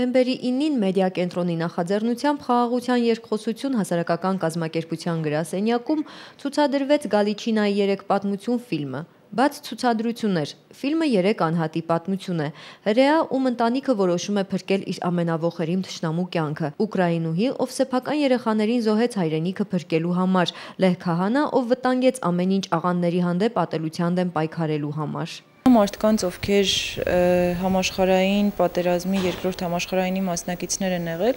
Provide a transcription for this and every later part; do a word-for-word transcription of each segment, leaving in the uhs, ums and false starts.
Նոյեմբերի իննին մեդիա կենտրոնի նախաձեռնությամբ խաղաղության երկխոսություն հասարակական կազմակերպության գրասենյակում ցուցադրվեց Գալիչինայի երեք պատմություն ֆիլմը։ Բաց ցուցադրություններ, ֆիլմը երեք անհատի պատմություն է, հրեա, ում ընտանիքը որոշում է փրկել իր ամենավոխերիմ թշնամու կյանքը, ուկրաինուհի, ով սեփական երեխաներին զոհեց հայրենիքը փրկելու համար, լեհ քահանա, ով վտանգեց ամեն ինչ աղանդների հանդեպ ատելության դեմ պայքարելու համար։ Մարդկանց, ովքեր համաշխարհային պատերազմի երկրորդ համաշխարհայինի մասնակիցներ են եղել,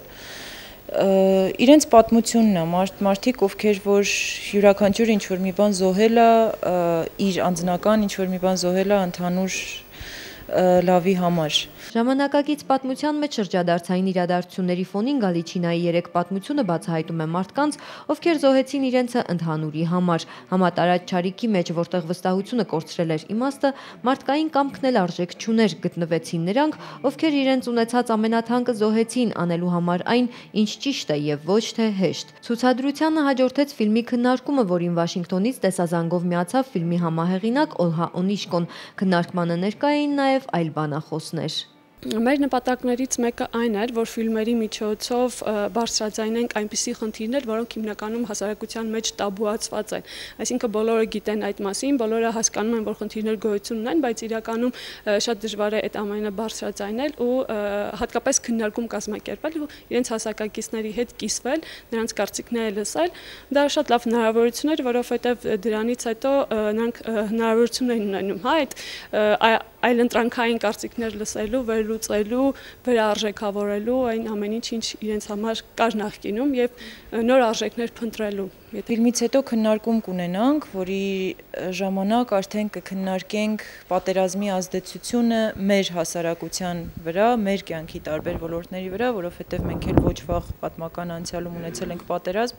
իրենց պատմությունն է, մարդիկ, ովքեր որ յուրաքանչյուր ինչ-որ մի բան զոհել է, իր անձնական ինչ-որ մի բան զոհել է ընդհանուր լավի համար։ Ժամանակակից պատմության մեջ շրջադարձային իրադարձությունների ֆոնին Գալիչինայի երեք պատմությունը բացահայտում է մարդկանց, ովքեր զոհեցին իրենցը ընդհանուրի համար։ Համատարած չարիքի մեջ, որտեղ վստահությունը կորցրել էր իմաստը, մարդկային կամքն էլ արժեք չուներ, գտնվեցին նրանք, ովքեր իրենց ունեցած ամենաթանկը զոհեցին անելու համար այն, ինչ ճիշտ է եւ ոչ թե հեշտ։ Ցուցադրությանը հաջորդեց ֆիլմի քննարկումը, որին Վաշինգտոնից տեսազանգով միացավ ֆիլմի համահեղինակ Օլհա Օնիշկոն։ Քննարկմանը ներկա էին նաեւ այլ բանախոսներ։ Մեր նպատակներից մեկը այն էր, որ ֆիլմերի միջոցով բարձրաձայնենք այնպիսի խնդիրներ, որոնք հիմնականում հասարակության մեջ տաբուացված են։ Այսինքն բոլորը գիտեն այդ մասին, բոլորը հասկանում են, որ խնդիրներ գոյություն ունեն, բայց իրականում շատ դժվար է այդ ամենը բարձրաձայնել ու հատկապես քննարկում կազմակերպել ու իրենց հասակակիցների հետ կիսվել, նրանց կարծիքները լսել։ Դա շատ լավ հնարավորություն էր, որովհետև դրանից հետո նրանք հնարավորություն են ունենում, հա, այդ այլընտրանքային կարծիքներ լսելու, վերլուծելու, վերարժեքավորելու այն ամեն ինչ, ինչ իրենց համար կար նախկինում եւ նոր արժեքներ փնտրելու։ Ֆիլմից հետո քննարկում կունենանք, որի ժամանակ արդեն կքննարկենք պատերազմի ազդեցությունը մեր հասարակության վրա, մեր կյանքի տարբեր ոլորտների վրա, որովհետեւ մենք էլ ոչ վաղ պատմական անցյալում ունեցել ենք պատերազմ,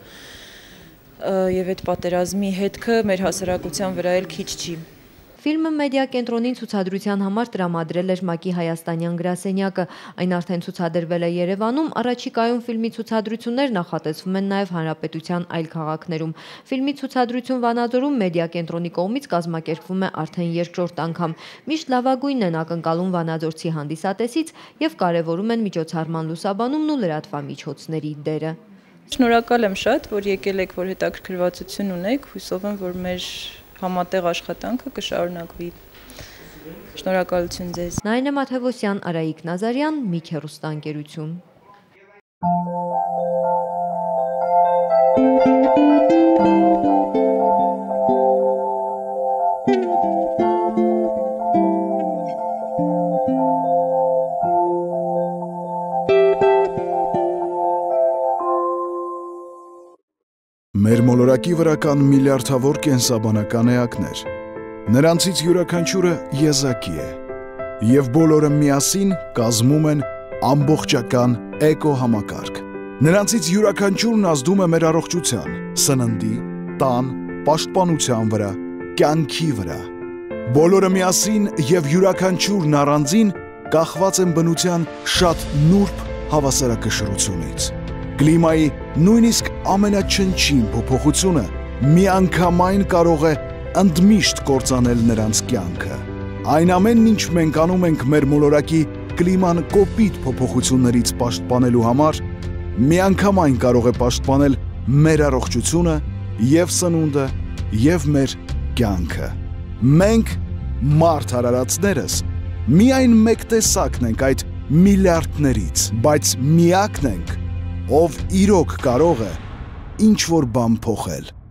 եւ այդ պատերազմի հետքը մեր հասարակության վրա էլ քիչ չի։ Ֆիլմը մեդիա կենտրոնին ցուցադրության համար տրամադրել էր ՄԱԿ-ի հայաստանյան գրասենյակը, այն արդեն ցուցադրվել է Երևանում, առաջիկայում ֆիլմի ցուցադրություններ նախատեսվում են նաև հանրապետության այլ քաղաքներում։ Ֆիլմի ցուցադրություն Վանաձորում մեդիա կենտրոնի կողմից կազմակերպվում է արդեն երկրորդ անգամ։ Միշտ լավագույնն են ակնկալում վանաձորցի հանդիսատեսից եւ կարեւորում են միջոցառման լուսաբանումն ու լրատվամիջոցների դերը։ Շնորհակալ եմ շատ, որ եկել եք, որ հետաքրքրվածություն ունեք, հույսով եմ, որ մեր համատեղ աշխատանքը կշարունակվի։ Շնորհակալություն ձեզ։ Նայնե Մաթևոսյան, Արայիկ Նազարյան, Միք հեռուստաընկերություն։ Մեր մոլորակի վրա կան միլիարդավոր կենսաբանական էակներ։ Նրանցից յուրաքանչյուրը եզակի է, եւ բոլորը միասին կազմում են ամբողջական էկոհամակարգ։ Նրանցից յուրաքանչյուրն ազդում է մեր առողջության, սննդի, տան, պաշտպանության վրա, կյանքի վրա։ Բոլորը միասին եւ յուրաքանչյուրն առանձին կախված են բնության շատ նուրբ հավասարակշռությունից։ Կլիմայի նույնիսկ ամենաչնչին փոփոխությունը միանգամայն կարող է ընդմիշտ կործանել նրանց կյանքը։ Այն ամենն, ինչ մենք անում ենք մեր մոլորակի կլիման կոպիտ փոփոխություններից պաշտպանելու համար, միանգամայն կարող է պաշտպանել մեր առողջությունը եւ սնունդը եւ մեր կյանքը։ Մենք մարդ արարածներս միայն մեկ տեսակն ենք այդ միլիարդներից, բայց միակն ենք, ով իրոք կարող է ինչ-որ բան փոխել։